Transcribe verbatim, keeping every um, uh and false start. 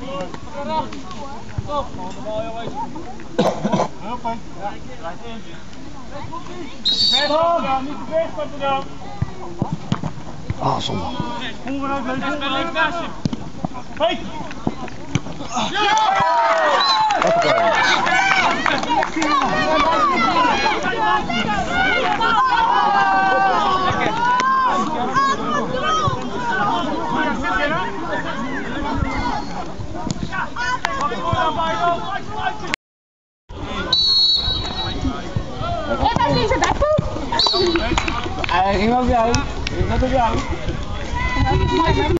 Stop. Hoppa. Ja, draait in. Niet te ver, Portugal. Niet te ver, Portugal. Ah, zonde. Kom eruit, leuk. Leuk naast je. Hey! Hij ging ook jou. Dat op jou.